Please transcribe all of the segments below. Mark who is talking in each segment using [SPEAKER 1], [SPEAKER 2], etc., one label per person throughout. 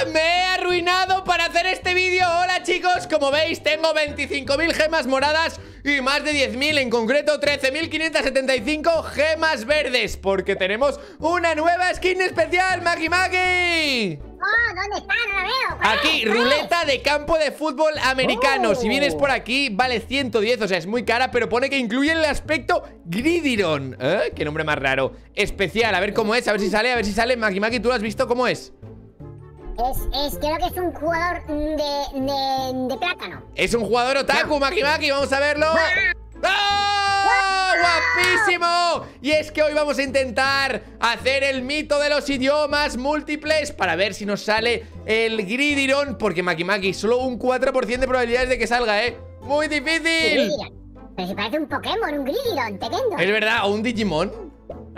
[SPEAKER 1] Me he arruinado para hacer este vídeo. Hola chicos, como veis tengo 25.000 gemas moradas y más de 10.000, en concreto 13.575 gemas verdes, porque tenemos una nueva skin especial, Maki Maki.
[SPEAKER 2] Oh, ¿dónde está? No la veo.
[SPEAKER 1] Aquí, ruleta de campo de fútbol americano. Si vienes por aquí, vale 110, o sea, es muy cara, pero pone que incluye el aspecto Gridiron. Qué nombre más raro. Especial, a ver cómo es, a ver si sale, Maki Maki, ¿tú lo has visto cómo es?
[SPEAKER 2] Creo que es un jugador de plátano.
[SPEAKER 1] Es un jugador otaku, Maki Maki, vamos a verlo. ¡Oh! ¡Guapísimo! Y es que hoy vamos a intentar hacer el mito de los idiomas múltiples para ver si nos sale el Gridiron, porque Maki Maki, solo un 4% de probabilidades de que salga, ¿eh? ¡Muy difícil!
[SPEAKER 2] Pero si parece un Pokémon, un Gridiron, tremendo.
[SPEAKER 1] ¿Es verdad? ¿O un Digimon?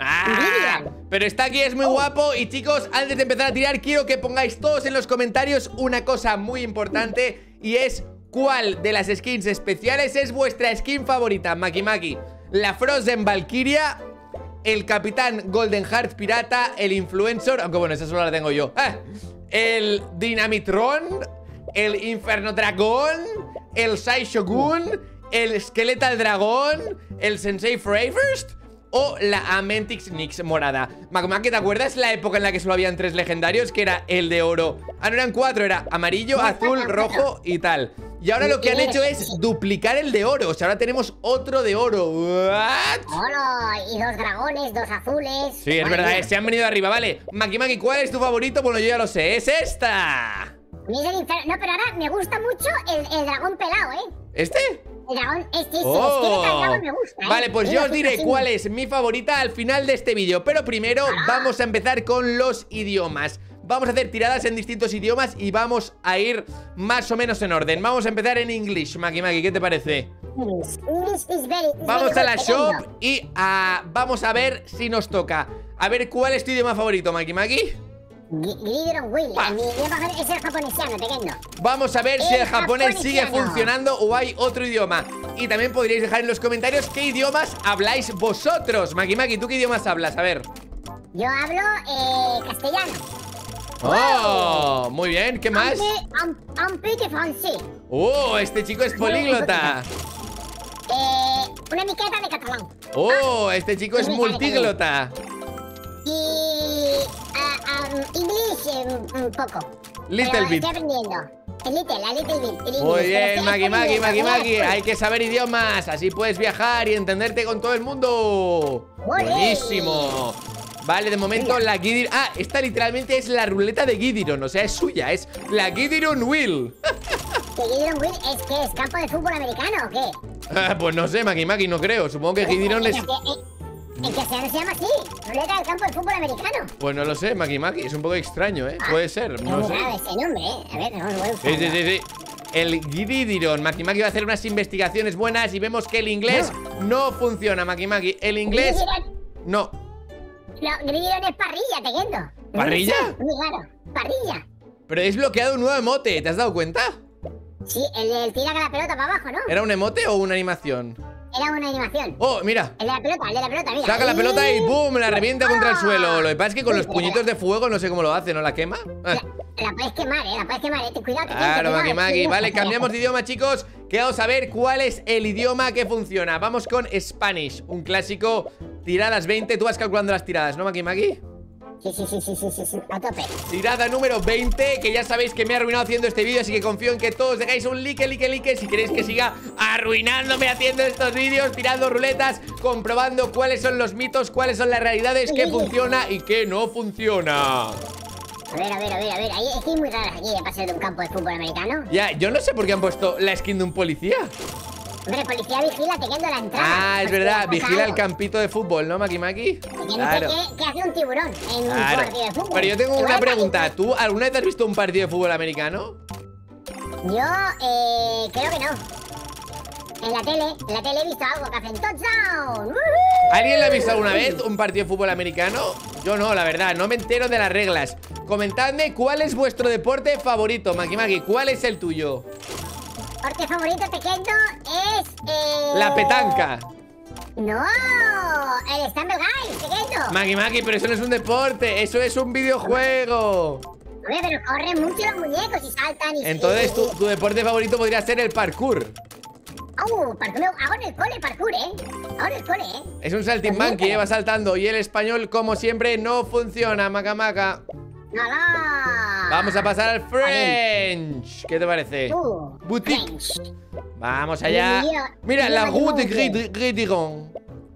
[SPEAKER 1] Pero está aquí, es muy guapo. Y chicos, antes de empezar a tirar, quiero que pongáis todos en los comentarios una cosa muy importante, y es: ¿cuál de las skins especiales es vuestra skin favorita? Maki Maki, la Frozen Valkyria, el Capitán Golden Heart Pirata, el Influencer, aunque bueno, esa solo la tengo yo, el Dynamitron, el Inferno Dragón, el Sai Shogun, el Skeletal Dragón, el Sensei Fravest o la Amentix Nyx morada. Maki Maki, ¿te acuerdas la época en la que solo habían 3 legendarios? Que era el de oro. No eran 4, era amarillo, azul, rojo y tal. Y ahora lo que han hecho es duplicar el de oro. O sea, ahora tenemos otro de oro. ¿What?
[SPEAKER 2] Oro y 2 dragones, 2 azules.
[SPEAKER 1] Sí, es verdad, se han venido arriba, vale. Maki Maki, ¿cuál es tu favorito? Bueno, yo ya lo sé, es esta.
[SPEAKER 2] No, pero ahora me gusta mucho el dragón pelado, ¿eh?
[SPEAKER 1] ¿Este?
[SPEAKER 2] El dragón, este dragón me gusta, ¿eh?
[SPEAKER 1] Vale, pues yo os diré cuál es mi favorita al final de este vídeo. Pero primero vamos a empezar con los idiomas. Vamos a hacer tiradas en distintos idiomas y vamos a ir más o menos en orden. Vamos a empezar en English, Maki Maki, ¿qué te parece?
[SPEAKER 2] English is very
[SPEAKER 1] vamos a la
[SPEAKER 2] good,
[SPEAKER 1] shop
[SPEAKER 2] tremendo.
[SPEAKER 1] y vamos a ver si nos toca. A ver, ¿cuál es tu idioma favorito, Maki Maki?
[SPEAKER 2] Gridiron Will, mi idioma es el japonesiano, tremendo.
[SPEAKER 1] Vamos a ver si el japonés sigue
[SPEAKER 2] japonesiano
[SPEAKER 1] funcionando o hay otro idioma. Y también podríais dejar en los comentarios qué idiomas habláis vosotros. Maki Maki, ¿tú qué idiomas hablas? A ver.
[SPEAKER 2] Yo hablo castellano.
[SPEAKER 1] ¡Oh! Muy bien, ¿qué más?
[SPEAKER 2] Un petit français.
[SPEAKER 1] ¡Oh! Este chico es políglota.
[SPEAKER 2] Una miqueta de catalán.
[SPEAKER 1] ¡Oh! Este chico es multíglota.
[SPEAKER 2] Y English un poco.
[SPEAKER 1] Little bit.
[SPEAKER 2] Estoy aprendiendo. A little bit.
[SPEAKER 1] Muy bien, Maki Maki. Hay que saber idiomas, así puedes viajar y entenderte con todo el mundo. Buenísimo. Vale, de momento la Gridiron... esta literalmente es la ruleta de Gridiron. O sea, es suya, es la Gridiron Wheel.
[SPEAKER 2] ¿Que Gridiron Wheel es que es campo de fútbol americano o qué?
[SPEAKER 1] Pues no sé, Maki Maki, no creo. Supongo que Gridiron es...
[SPEAKER 2] En castellano se llama así, ruleta del campo de fútbol americano.
[SPEAKER 1] Pues no lo sé, Maki Maki, es un poco extraño, ¿eh? Puede ser, no sé.
[SPEAKER 2] Ese nombre, A ver, vamos a buscarlo.
[SPEAKER 1] Sí. El Gridiron. Maki Maki va a hacer unas investigaciones buenas y vemos que el inglés no funciona, Maki Maki. El inglés... No.
[SPEAKER 2] No, Gridiron es parrilla, te entiendo.
[SPEAKER 1] ¿Parrilla?
[SPEAKER 2] Muy raro, parrilla.
[SPEAKER 1] Pero he desbloqueado un nuevo emote, ¿te has dado cuenta?
[SPEAKER 2] Sí, el tira con la pelota para abajo, ¿no?
[SPEAKER 1] ¿Era un emote o una animación?
[SPEAKER 2] Era una animación.
[SPEAKER 1] Oh, mira.
[SPEAKER 2] El de la pelota, mira.
[SPEAKER 1] Saca la pelota y ¡boom! La revienta contra el suelo. Lo que pasa es que con los puñitos de fuego no sé cómo lo hace, ¿no la quema?
[SPEAKER 2] La puedes quemar, la puedes quemar, Cuidado,
[SPEAKER 1] Claro, Maki Maki. Vale, cambiamos de idioma, chicos. Que vamos a ver cuál es el idioma que funciona. Vamos con Spanish, un clásico. Tiradas 20, tú vas calculando las tiradas, ¿no, Maki Maki?
[SPEAKER 2] Sí, a tope.
[SPEAKER 1] Tirada número 20, que ya sabéis que me he arruinado haciendo este vídeo, así que confío en que todos dejáis un like si queréis que siga arruinándome haciendo estos vídeos, tirando ruletas, comprobando cuáles son los mitos, cuáles son las realidades, qué funciona y qué no funciona.
[SPEAKER 2] A ver, ahí es que hay muy raras aquí de pasar de un campo de fútbol americano.
[SPEAKER 1] Ya, yo no sé por qué han puesto la skin de un policía.
[SPEAKER 2] Hombre, policía vigila teniendo la entrada.
[SPEAKER 1] Es verdad, vigila el campito de fútbol, ¿no, Maki Maki?
[SPEAKER 2] Claro. ¿Qué hace un tiburón en un partido de fútbol?
[SPEAKER 1] Pero yo tengo una pregunta, ¿tú alguna vez has visto un partido de fútbol americano?
[SPEAKER 2] Yo, creo que no. En la tele he visto algo que hacen touchdown.
[SPEAKER 1] ¿Alguien lo ha visto alguna vez, un partido de fútbol americano? Yo no, la verdad, no me entero de las reglas. Comentadme cuál es vuestro deporte favorito, Maki Maki, ¿cuál es el tuyo?
[SPEAKER 2] Deporte favorito pequeño es...
[SPEAKER 1] La petanca.
[SPEAKER 2] No, el Stumble Guys, pequeño.
[SPEAKER 1] Maki Maki, pero eso no es un deporte, eso es un videojuego.
[SPEAKER 2] Oye, pero corren mucho los muñecos y saltan y...
[SPEAKER 1] Entonces, tu deporte favorito podría ser el parkour.
[SPEAKER 2] Parkour, hago en el cole parkour, Hago en el cole,
[SPEAKER 1] Es un saltimbanqui, va saltando. Y el español, como siempre, no funciona, Maca.
[SPEAKER 2] No.
[SPEAKER 1] Vamos a pasar al French. ¿Qué te parece? Boutique.
[SPEAKER 2] French.
[SPEAKER 1] Vamos allá. Mira, la route de Gridiron.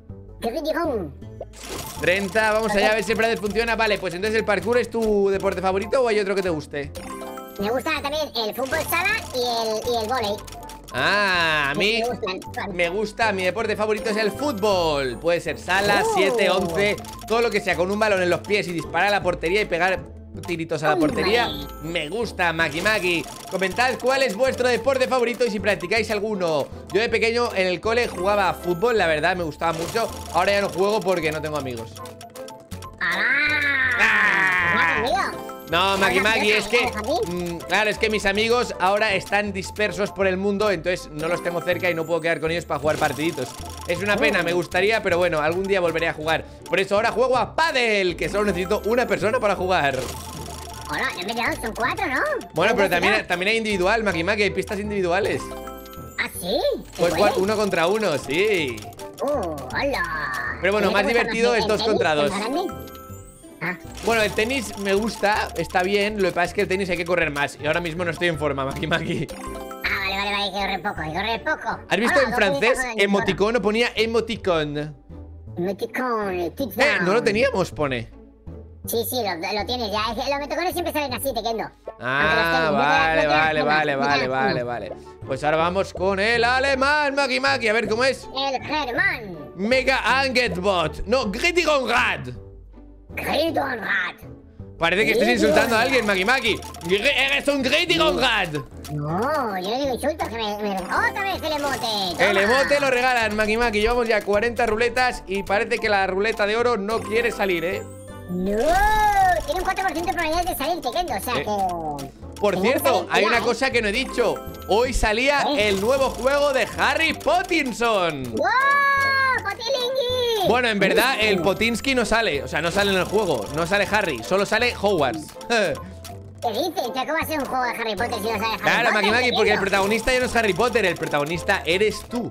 [SPEAKER 1] 30, vamos allá a ver si el Prader funciona. Vale, pues entonces el parkour es tu deporte favorito o hay otro que te guste.
[SPEAKER 2] Me gusta también el fútbol sala y el vóley.
[SPEAKER 1] A mí me gusta, mi deporte favorito es el fútbol. Puede ser sala, 7, 11, todo lo que sea con un balón en los pies y disparar a la portería y pegar tiritos a la portería. Me gusta, Maki. Comentad cuál es vuestro deporte favorito y si practicáis alguno. Yo de pequeño en el cole jugaba a fútbol, la verdad me gustaba mucho. Ahora ya no juego porque no tengo amigos. No, Maki, es que claro, es que mis amigos ahora están dispersos por el mundo, entonces no los tengo cerca y no puedo quedar con ellos para jugar partiditos. Es una pena, me gustaría, pero bueno, algún día volveré a jugar. Por eso ahora juego a pádel, que solo necesito una persona para jugar.
[SPEAKER 2] Hola, son 4, ¿no?
[SPEAKER 1] Bueno, pero también hay individual, Maki, hay pistas individuales.
[SPEAKER 2] ¿Ah, sí?
[SPEAKER 1] Pues 1 contra 1, sí.
[SPEAKER 2] Hola.
[SPEAKER 1] Pero bueno, más divertido es 2 contra 2. Bueno, el tenis me gusta, está bien. Lo que pasa es que el tenis hay que correr más y ahora mismo no estoy en forma, Maki.
[SPEAKER 2] Vale, hay que correr poco.
[SPEAKER 1] ¿Has visto en francés emoticón o ponía emoticón? No lo teníamos, pone.
[SPEAKER 2] Sí, lo tienes ya. Los emoticones siempre salen así, Tequendo.
[SPEAKER 1] Vale. Pues ahora vamos con el alemán, Maki. A ver cómo es.
[SPEAKER 2] El germán.
[SPEAKER 1] Mega Angetbot. No, Gridironrad. Parece que estés insultando a alguien, Maki. ¡Eres un Gridironrad!
[SPEAKER 2] No, yo no digo insultos, que ¡otra vez el emote! ¡Toma!
[SPEAKER 1] El emote lo regalan, Maki. Llevamos ya 40 ruletas y parece que la ruleta de oro no quiere salir, ¿eh?
[SPEAKER 2] ¡No! Tiene un 4% de probabilidad de salir, Tequendo, o sea que...
[SPEAKER 1] Por cierto, hay una cosa que no he dicho. Hoy salía el nuevo juego de Harry Pottinson.
[SPEAKER 2] ¡Wow! ¡Potilingui!
[SPEAKER 1] Bueno, en verdad, el Potinsky no sale. O sea, no sale en el juego. No sale Harry, solo sale Hogwarts.
[SPEAKER 2] ¿Qué dices? ¿Cómo va a ser un juego de Harry Potter si no sale Harry Potter?
[SPEAKER 1] Claro, Maki, porque el protagonista ya no es Harry Potter. El protagonista eres tú.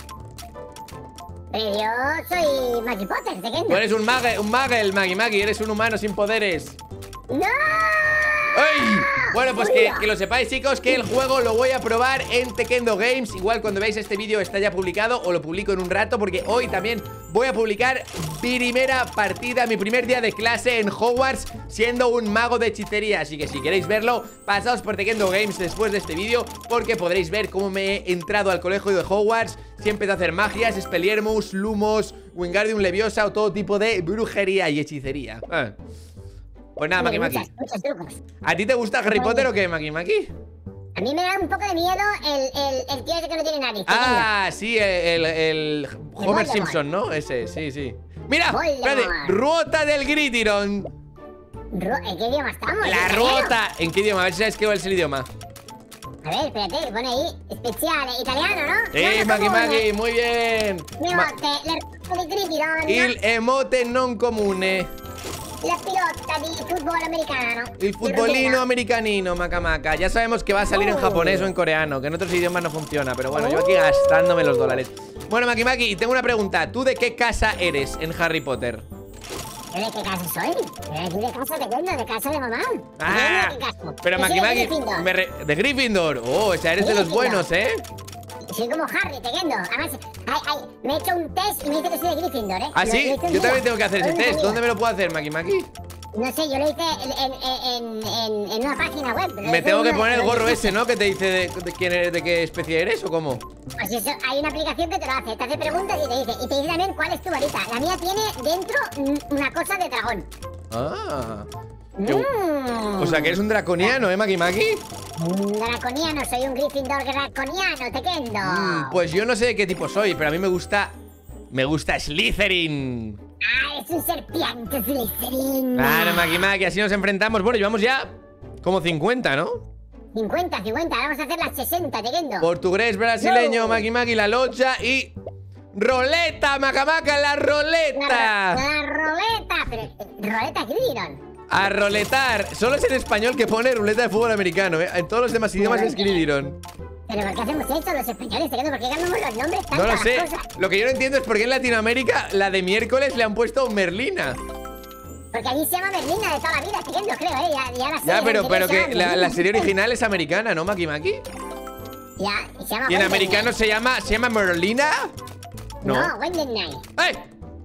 [SPEAKER 2] Pero yo soy Maki Potter, Tequendo.
[SPEAKER 1] Tú eres un magel, Maki. Eres un humano sin poderes.
[SPEAKER 2] ¡No!
[SPEAKER 1] ¡Ay! Bueno, pues que lo sepáis, chicos, que el juego lo voy a probar en Tequendo Games. Igual cuando veáis este vídeo está ya publicado o lo publico en un rato, porque hoy también voy a publicar primera partida, mi primer día de clase en Hogwarts siendo un mago de hechicería. Así que si queréis verlo, pasaos por Tequendo Games después de este vídeo, porque podréis ver cómo me he entrado al colegio de Hogwarts. Si empecé a hacer magias, Expelliarmus, Lumos, Wingardium Leviosa o todo tipo de brujería y hechicería. Pues nada, Maki.
[SPEAKER 2] Muchos trucos.
[SPEAKER 1] ¿A ti te gusta Harry Potter o qué, Maki?
[SPEAKER 2] A mí me da un poco de miedo el tío ese que no tiene nariz.
[SPEAKER 1] Ah, sí, el Homer Simpson, ¿no? Ese, sí. Mira, espérate, ruota del Gridiron.
[SPEAKER 2] ¿En qué idioma estamos?
[SPEAKER 1] La ruota. ¿En qué idioma? A ver si sabes qué es el idioma.
[SPEAKER 2] A ver, espérate, pone ahí especial, italiano, ¿no?
[SPEAKER 1] Sí, Maki, muy bien. Il emote non comune.
[SPEAKER 2] La pilota di fútbol americano.
[SPEAKER 1] El futbolino americanino, Maca. Ya sabemos que va a salir en japonés o en coreano, que en otros idiomas no funciona. Pero bueno, yo aquí gastándome los dólares. Bueno, Maki, tengo una pregunta. ¿Tú de qué casa eres en Harry Potter?
[SPEAKER 2] ¿De qué casa soy? ¿De casa de casa de mamá?
[SPEAKER 1] Ah,
[SPEAKER 2] ¿De qué casa?
[SPEAKER 1] pero Maki, de Gryffindor. Oh, o sea, eres de los buenos, ¿eh?
[SPEAKER 2] Soy como Harry, Tequendo. Además, me he hecho un test y me dice que soy de Gryffindor, ¿eh?
[SPEAKER 1] ¿Ah, sí? Yo también tengo que hacer ese test. ¿Dónde me lo puedo hacer, Maki?
[SPEAKER 2] No sé, yo lo hice en una página web.
[SPEAKER 1] Me tengo que poner el gorro ese, ¿no? Que te dice de qué especie eres o cómo.
[SPEAKER 2] Pues eso, hay una aplicación que te lo hace. Te hace preguntas y te dice. Y te dice también cuál es tu varita. La mía tiene dentro una cosa de dragón.
[SPEAKER 1] Ah. O sea, que eres un draconiano, ¿eh, Maki?
[SPEAKER 2] Un draconiano, soy un Gryffindor draconiano, Tequendo.
[SPEAKER 1] Pues yo no sé de qué tipo soy, pero a mí me gusta Slytherin.
[SPEAKER 2] Ah, es un serpiente Slytherin.
[SPEAKER 1] Claro, Maki, así nos enfrentamos. Bueno, llevamos ya como 50, ¿no?
[SPEAKER 2] 50, vamos a hacer las 60, Tequendo.
[SPEAKER 1] Portugués, brasileño, Maki, la locha y... ¡Roleta, Maca, la roleta!
[SPEAKER 2] La roleta, pero... ¿Roleta Gryffindor?
[SPEAKER 1] A roletar. Solo es en español que pone ruleta de fútbol americano, ¿eh? En todos los demás idiomas es Gridiron.
[SPEAKER 2] ¿Pero por qué hacemos esto los españoles? ¿Por qué cambiamos los nombres tanto?
[SPEAKER 1] No lo sé. Lo que yo no entiendo es por qué en Latinoamérica la de miércoles le han puesto Merlina.
[SPEAKER 2] Porque allí se llama Merlina de toda la vida, Tequendo, creo, ¿eh? Ya la sé.
[SPEAKER 1] Ya, pero que la serie original es americana, ¿no, Maki Maki?
[SPEAKER 2] Ya, y se llama...
[SPEAKER 1] ¿Y en americano se llama Merlina?
[SPEAKER 2] No, Wednesday Night.
[SPEAKER 1] ¡Ay!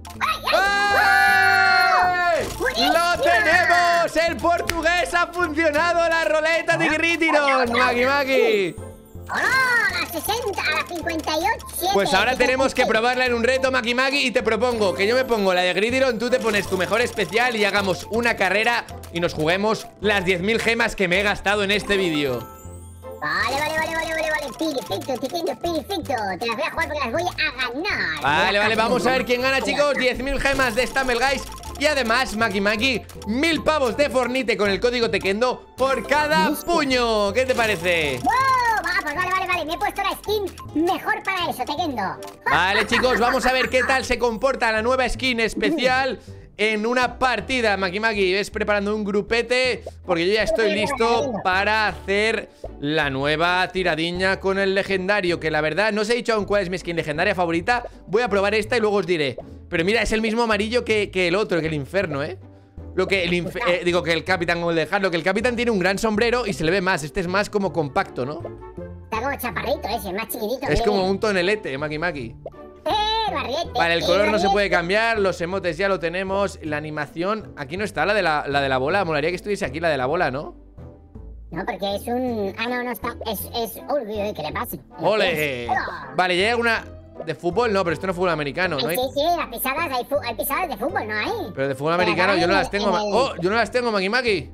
[SPEAKER 1] ¡Ay! ¡Lo tenemos! ¡El portugués ha funcionado la roleta de Gridiron! ¡Maki Maki!
[SPEAKER 2] ¡Hola! A las 60, a las 58.
[SPEAKER 1] Pues ahora tenemos que probarla en un reto, Maki Maki. Y te propongo que yo me pongo la de Gridiron, tú te pones tu mejor especial y hagamos una carrera y nos juguemos las 10.000 gemas que me he gastado en este vídeo.
[SPEAKER 2] Vale. Perfecto, Tequendo, perfecto. Te las voy a jugar porque las voy a ganar.
[SPEAKER 1] Vale, vamos a ver quién gana, chicos. 10.000 gemas de Stumble Guys. Y además, Maki Maki, 1.000 pavos de Fortnite con el código Tequendo por cada puño. ¿Qué te parece?
[SPEAKER 2] Pues vale. Me he puesto la skin mejor para eso, Tequendo.
[SPEAKER 1] Vale, chicos, vamos a ver qué tal se comporta la nueva skin especial en una partida. Maki Maki, ves preparando un grupete porque yo ya estoy listo para hacer la nueva tiradiña con el legendario, que la verdad no os he dicho aún cuál es mi skin legendaria favorita. Voy a probar esta y luego os diré. Pero mira, es el mismo amarillo que el otro, que el infierno, ¿eh? Digo que el Capitán como el de Halo, que el Capitán tiene un gran sombrero y se le ve más. Este es más como compacto, ¿no?
[SPEAKER 2] Está como chaparrito ese, más chiquitito.
[SPEAKER 1] Es como un tonelete, Maki Maki.
[SPEAKER 2] Barriete.
[SPEAKER 1] Vale, el color no se puede cambiar, los emotes ya lo tenemos. La animación, aquí no está la de la bola. Molaría que estuviese aquí la de la bola, ¿no?
[SPEAKER 2] No, porque es un... Ah, no está. Es... Uy, ¿qué le pasa?
[SPEAKER 1] ¡Ole! Vale, ¿ya hay alguna de fútbol? No, pero esto no es fútbol americano, ¿no?
[SPEAKER 2] Sí, las pisadas, hay pisadas de fútbol, ¿no hay?
[SPEAKER 1] Pero de fútbol americano yo no las tengo. ¡Oh! Yo no las tengo, Maki Maki.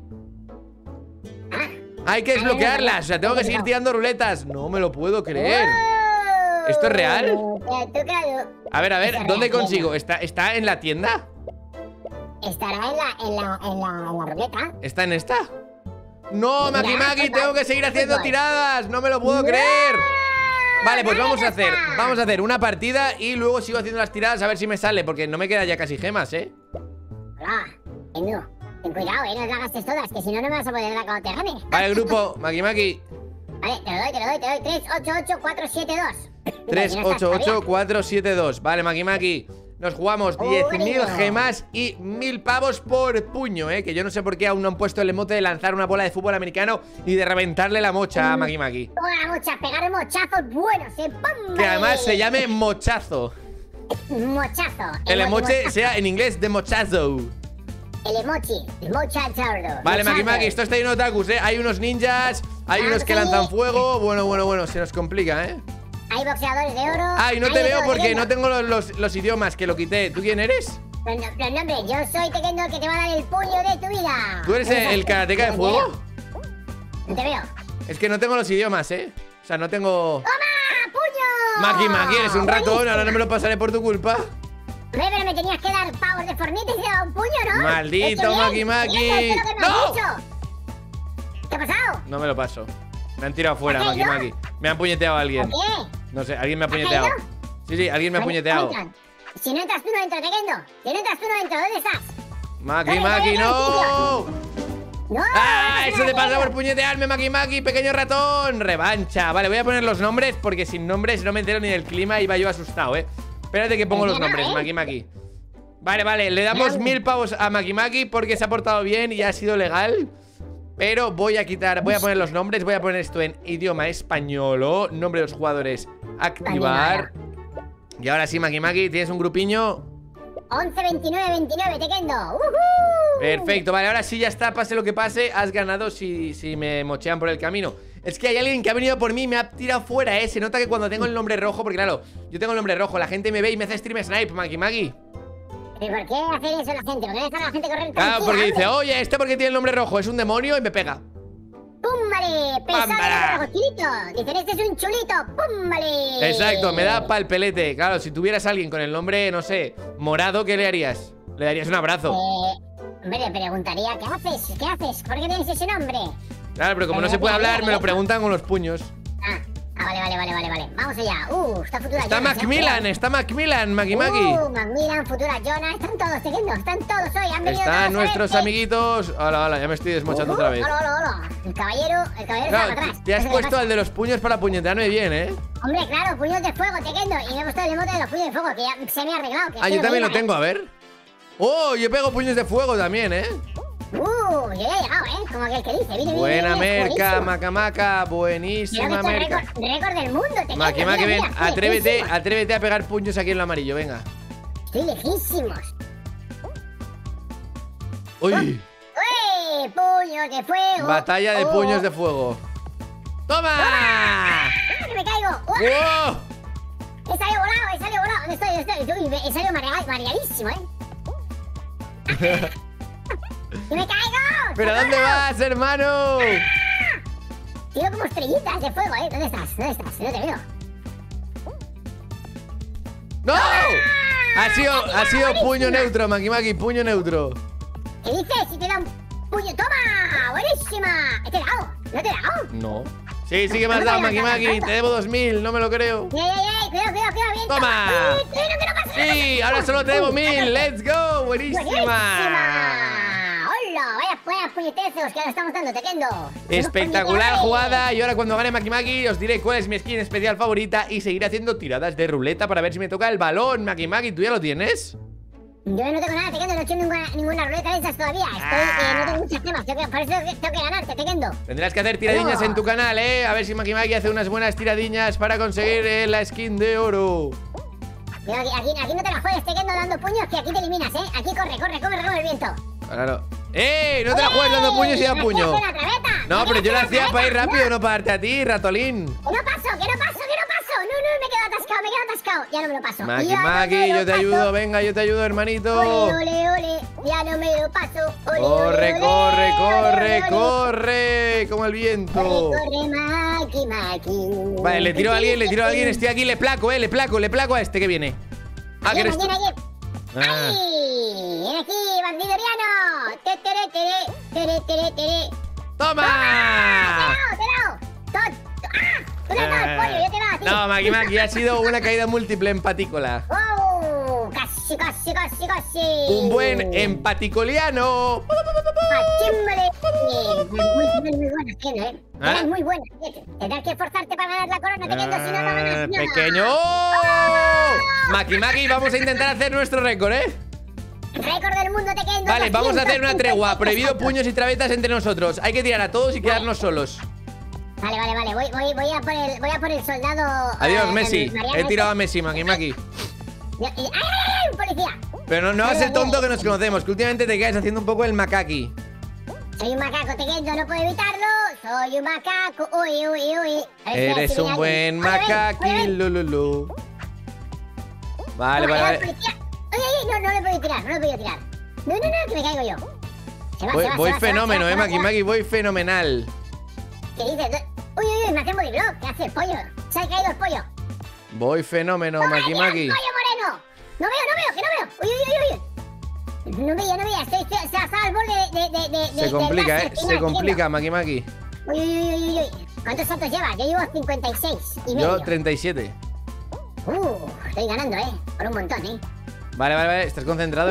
[SPEAKER 1] Hay que desbloquearlas, o sea, tengo que seguir tirando ruletas. No me lo puedo creer. ¿Esto es real? A ver, ¿dónde consigo? ¿Está en la tienda?
[SPEAKER 2] Estará en la ruleta.
[SPEAKER 1] ¿Está en esta? No, Maki Maki, tengo que seguir haciendo tiradas. No me lo puedo creer. Vale, pues vamos a hacer una partida y luego sigo haciendo las tiradas a ver si me sale, porque no me quedan ya casi gemas, ¿eh?
[SPEAKER 2] Hola, ten cuidado, no las gastes todas, que si no, no me vas a poder dar cuando te gane.
[SPEAKER 1] Vale, grupo, Maki Maki.
[SPEAKER 2] Vale, te lo doy. 388472.
[SPEAKER 1] 388472. Vale, Maki Maki. Nos jugamos 10.000 gemas y 1.000 pavos por puño, que yo no sé por qué aún no han puesto el emote de lanzar una bola de fútbol americano y de reventarle la mocha a Maki Maki.
[SPEAKER 2] La mocha, pegar mochazos buenos, ¡pum!
[SPEAKER 1] Que además se llame mochazo.
[SPEAKER 2] Mochazo.
[SPEAKER 1] El emoche sea en inglés de mochazo.
[SPEAKER 2] El emoji, el mochazo.
[SPEAKER 1] Vale, Maki Maki, esto está lleno de otakus, Hay unos ninjas, hay unos que lanzan fuego. Bueno, se nos complica,
[SPEAKER 2] Hay boxeadores de oro.
[SPEAKER 1] Ay, no te veo porque no tengo los idiomas, que lo quité. ¿Tú quién eres?
[SPEAKER 2] Los nombres, yo soy Tequendo, el que te va a dar el puño de tu vida.
[SPEAKER 1] ¿Tú eres el karateka de fuego?
[SPEAKER 2] No te veo.
[SPEAKER 1] Es que no tengo los idiomas, O sea, no tengo...
[SPEAKER 2] ¡Toma, puño!
[SPEAKER 1] Maki Maki, eres un ratón, ahora no me lo pasaré por tu culpa.
[SPEAKER 2] Pero me tenías que dar pavos de Fortnite y te daba un puño, ¿no?
[SPEAKER 1] ¡Maldito Maki Maki!
[SPEAKER 2] ¡No! ¿Qué ha pasado?
[SPEAKER 1] No me lo paso. Me han tirado fuera, Maki Maki. Me han puñeteado a alguien.
[SPEAKER 2] ¿Por qué?
[SPEAKER 1] No sé, alguien me ha puñeteado. Sí, alguien me ha puñeteado.
[SPEAKER 2] Si no entras tú, no entro, Tequendo. Si no entras tú, no entro. ¿Dónde estás?
[SPEAKER 1] Maki Maki, no.
[SPEAKER 2] No.
[SPEAKER 1] Eso te pasa por puñetearme, Maki Maki, pequeño ratón. Revancha. Vale, voy a poner los nombres porque sin nombres no me entero ni del clima y iba yo asustado, Espérate que pongo los nombres, Maki Maki. Vale, le damos 1.000 pavos a Maki Maki porque se ha portado bien y ha sido legal. Pero voy a poner los nombres. Voy a poner esto en idioma español. Nombre de los jugadores, activar. Y ahora sí, Maki Maki, tienes un grupiño
[SPEAKER 2] 11-29-29, Tequendo.
[SPEAKER 1] Perfecto, vale, ahora sí ya está. Pase lo que pase, has ganado si me mochean por el camino. Es que hay alguien que ha venido por mí y me ha tirado fuera, Se nota que cuando tengo el nombre rojo, porque claro, yo tengo el nombre rojo, la gente me ve y me hace stream snipe, Maki Maki.
[SPEAKER 2] ¿Y por qué hacer eso la gente? ¿Por qué dejar a la gente correr?
[SPEAKER 1] Claro, porque dice, oye, porque tiene el nombre rojo, es un demonio y me pega.
[SPEAKER 2] ¡Púmbale! ¡Pesado de chulito! Dicen, este es un chulito, ¡púmbale!
[SPEAKER 1] Exacto, me da pa'l pelete. Claro, si tuvieras a alguien con el nombre, no sé, morado, ¿qué le harías? Le darías un abrazo.
[SPEAKER 2] Hombre, le preguntaría, ¿qué haces? ¿Qué haces? ¿Por qué tienes ese nombre?
[SPEAKER 1] Claro, pero como no se puede hablar, me lo preguntan con los puños.
[SPEAKER 2] Ah, Vale. Vamos allá. Está Futura
[SPEAKER 1] Está
[SPEAKER 2] Jonas.
[SPEAKER 1] Macmillan, Makimaki.
[SPEAKER 2] Macmillan, Futura Jonas. Están todos, Tequendo. Están todos hoy. Han venido
[SPEAKER 1] Están
[SPEAKER 2] todos a
[SPEAKER 1] nuestros
[SPEAKER 2] verte.
[SPEAKER 1] amiguitos. Hola, ya me estoy desmochando otra vez.
[SPEAKER 2] Hola. El caballero está para atrás.
[SPEAKER 1] Te has
[SPEAKER 2] No sé qué
[SPEAKER 1] puesto
[SPEAKER 2] pasa.
[SPEAKER 1] al de los puños para puñetearme bien, ¿eh?
[SPEAKER 2] Hombre, claro, puños de fuego, Tequendo. Y me he puesto el emote de los puños de fuego, que ya se me ha arreglado. Que
[SPEAKER 1] Ah, yo también lo tengo, a ver. Oh, yo pego puños de fuego también, ¿eh?
[SPEAKER 2] Yo ya he llegado, Como aquel que dice. Viene,
[SPEAKER 1] Buena merca,
[SPEAKER 2] buenísimo.
[SPEAKER 1] Maca,
[SPEAKER 2] Creo
[SPEAKER 1] buenísima
[SPEAKER 2] que
[SPEAKER 1] merca.
[SPEAKER 2] récord del mundo, Tequendo.
[SPEAKER 1] Makimaki, ven,
[SPEAKER 2] Mira,
[SPEAKER 1] atrévete a pegar puños aquí en lo amarillo, venga.
[SPEAKER 2] Estoy lejísimos.
[SPEAKER 1] Uy,
[SPEAKER 2] ¡Uy! ¡Puños de fuego!
[SPEAKER 1] batalla de puños de fuego. ¡Toma!
[SPEAKER 2] ¡Ah, que me caigo! ¡Uah!
[SPEAKER 1] ¡Oh!
[SPEAKER 2] He salido volado. ¿Dónde estoy? Uy, he salido mareadísimo, ¡Que me caigo!
[SPEAKER 1] ¿Pero a dónde vas, hermano?
[SPEAKER 2] Tiro como estrellitas de fuego, ¿Dónde estás? No te veo.
[SPEAKER 1] ¡No! Ha sido puño neutro, Makimaki, puño neutro.
[SPEAKER 2] ¿Qué dices? Si te da un puño. ¡Toma! ¡Buenísima! ¿Te he dado? ¿No te he dado?
[SPEAKER 1] No. Sí que me has dado, Makimaki. Te debo 2000, no me lo creo.
[SPEAKER 2] ¡Ey! Cuidado, bien.
[SPEAKER 1] ¡Toma!
[SPEAKER 2] ¡Ay, que no pasa!
[SPEAKER 1] Sí, ahora solo te debo 1000. ¡Let's go! ¡Buenísima!
[SPEAKER 2] ¡Hola! Vaya puñetazos que nos estamos dando, Tequendo.
[SPEAKER 1] Espectacular jugada. Y ahora cuando gane Makimaki os diré cuál es mi skin especial favorita. Y seguiré haciendo tiradas de ruleta para ver si me toca el balón. Makimaki, ¿tú ya lo tienes?
[SPEAKER 2] Yo no tengo nada, Tequendo, no he hecho ninguna ruleta de esas todavía. No tengo muchos temas, por eso tengo que ganarte, Tequendo.
[SPEAKER 1] Tendrás que hacer tiradiñas en tu canal, A ver si Makimaki hace unas buenas tiradiñas para conseguir la skin de oro.
[SPEAKER 2] Pero aquí no te la juegues, Tequendo, dando puños, que aquí te eliminas, Aquí corre el viento.
[SPEAKER 1] Claro. No te la juegues dando puños y a puño. No, pero yo lo hacía para ir rápido, no para darte a ti, ratolín.
[SPEAKER 2] Que no paso. No, me quedo atascado. Ya no me lo paso.
[SPEAKER 1] Makimaki, yo te ayudo, venga, yo te ayudo, hermanito.
[SPEAKER 2] Ole, ya no me lo paso.
[SPEAKER 1] Corre, como el viento.
[SPEAKER 2] Corre, Makimaki.
[SPEAKER 1] Vale, le tiro a alguien, estoy aquí, le placo a este que viene. Ah, que eres tú. Ah.
[SPEAKER 2] ¡Ay! ¡Ven aquí, bandidoriano! ¡Tere!
[SPEAKER 1] ¡Toma!
[SPEAKER 2] ¡Te he dado! ¡Tú le has dado el pollo! ¡Yo te he dado a ti!
[SPEAKER 1] No, Makimaki, ha sido una caída múltiple en patícola.
[SPEAKER 2] ¡Oh! ¡Casi!
[SPEAKER 1] Un buen empaticoliano.
[SPEAKER 2] Muy buena, Tequendo, Eres muy buena. Tendrás que esforzarte para ganar la corona, Tequendo, si no, no ganas nada.
[SPEAKER 1] Pequeño. Makimaki, vamos a intentar hacer nuestro récord,
[SPEAKER 2] Récord del mundo, Tequendo.
[SPEAKER 1] Vale, vamos a hacer una tregua. Prohibido puños y travetas entre nosotros. Hay que tirar a todos y quedarnos solos.
[SPEAKER 2] Vale. Voy a por el soldado.
[SPEAKER 1] Adiós, Messi. He tirado a Messi, Makimaki.
[SPEAKER 2] ¡Ay! ¡Un policía!
[SPEAKER 1] Pero no hagas el tonto que nos conocemos, que últimamente te quedas haciendo un poco el macaki.
[SPEAKER 2] Soy un macaco, Tequendo, no puedo evitarlo. Soy un macaco. Uy.
[SPEAKER 1] Eres un buen macaki, lululu. Vale.
[SPEAKER 2] Oye, no le puedo tirar. No, que me caigo yo. Se va,
[SPEAKER 1] Voy fenómeno, Makimaki, voy fenomenal.
[SPEAKER 2] ¿Qué dices? Uy, me hace bodyblock. ¿Qué hace el pollo? Se ha caído el pollo.
[SPEAKER 1] Voy fenómeno, Makimaki.
[SPEAKER 2] ¡Pollo moreno! No veo. Uy. No veía. Estaba al borde de.
[SPEAKER 1] Se complica,
[SPEAKER 2] del láser,
[SPEAKER 1] se complica, Makimaki.
[SPEAKER 2] Uy. ¿Cuántos saltos llevas? Yo llevo 56 y medio.
[SPEAKER 1] Yo 37.
[SPEAKER 2] Estoy ganando, por un montón,
[SPEAKER 1] Vale, estás concentrado.
[SPEAKER 2] ¡No!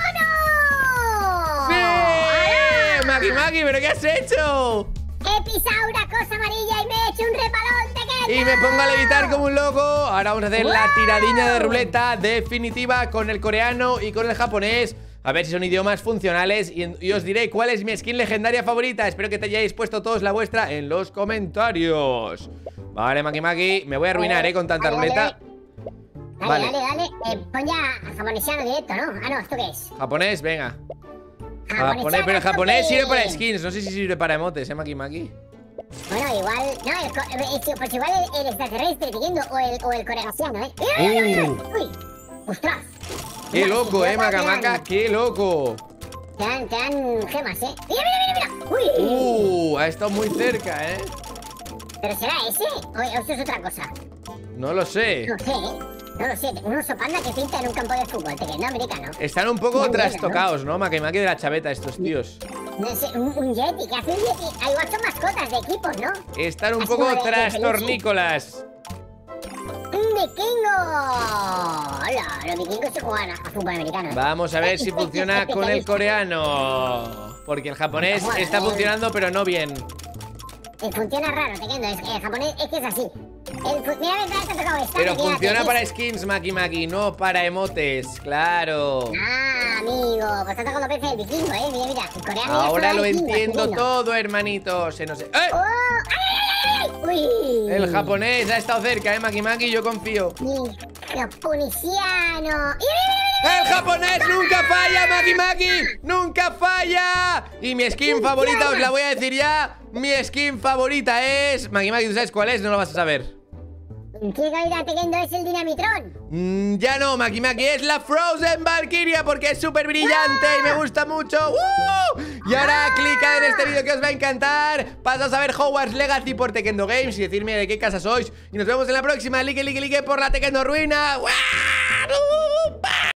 [SPEAKER 1] ¡Sí! Makimaki, ¿pero qué has hecho?
[SPEAKER 2] He pisado una cosa amarilla y me he hecho un repalón, Tequendo.
[SPEAKER 1] Y me pongo a levitar como un loco. Ahora vamos a hacer la tiradiña de ruleta definitiva con el coreano y con el japonés. A ver si son idiomas funcionales y os diré cuál es mi skin legendaria favorita. Espero que te hayáis puesto todos la vuestra en los comentarios. Vale, Makimaki, me voy a arruinar, con tanta ruleta.
[SPEAKER 2] Dale. Pon ya japonesiano directo, ¿no? Ah, no, ¿esto qué es?
[SPEAKER 1] Japonés, venga. Japonés, pero el japonés sirve para skins. No sé si sirve para emotes, Makimaki.
[SPEAKER 2] Bueno, igual. No, pues igual el extraterrestre siguiendo o el coreano, Uy, ostras.
[SPEAKER 1] Qué loco, Makimaki, qué loco.
[SPEAKER 2] Te dan gemas, Mira. Uy.
[SPEAKER 1] Ha estado muy cerca,
[SPEAKER 2] ¿Pero será ese? ¿O esto es otra cosa?
[SPEAKER 1] No lo sé.
[SPEAKER 2] No lo sé. Un oso panda que pinta en un campo de fútbol, Tequendo americano.
[SPEAKER 1] Están un poco trastocados, ¿no? Makimaki de la chaveta estos tíos.
[SPEAKER 2] No sé, un yeti, ¿qué hace un yeti? Igual son mascotas de equipos, ¿no?
[SPEAKER 1] Están un
[SPEAKER 2] Así
[SPEAKER 1] poco
[SPEAKER 2] como de
[SPEAKER 1] trastornícolas.
[SPEAKER 2] vikingo! ¡Hola! Los vikingos se juegan a fútbol americano.
[SPEAKER 1] Vamos a ver si funciona con el coreano. Porque el japonés está funcionando, pero no bien.
[SPEAKER 2] Funciona raro, Tequendo. El japonés es que es así. Mira, te ha tocado esta.
[SPEAKER 1] Pero funciona para skins, Maki, no para emotes, claro.
[SPEAKER 2] Ah, amigo, pues te ha tocado los peces del vikingo, mira. El coreano
[SPEAKER 1] ahora lo
[SPEAKER 2] vikingo,
[SPEAKER 1] entiendo todo, hermanito. Se nos... ¡Eh!
[SPEAKER 2] ¡Oh! ¡Ay! ¡Uy!
[SPEAKER 1] El japonés ha estado cerca, Maki, yo confío.
[SPEAKER 2] Mi japonesiano.
[SPEAKER 1] ¡El japonés nunca falla, Maki! ¡Nunca falla! Y mi skin favorita, os la voy a decir ya. Mi skin favorita es... Maki, ¿tú sabes cuál es? No lo vas a saber.
[SPEAKER 2] ¿Qué calidad Tequendo es el Dinamitrón?
[SPEAKER 1] Ya no, Maki, es la Frozen Valkyria porque es súper brillante y me gusta mucho. Y ahora clicad en este vídeo que os va a encantar. Pasaos a ver Hogwarts Legacy por Tequendo Games y decirme de qué casa sois. Y nos vemos en la próxima. Like por la Tequendo Ruina. ¡Wow!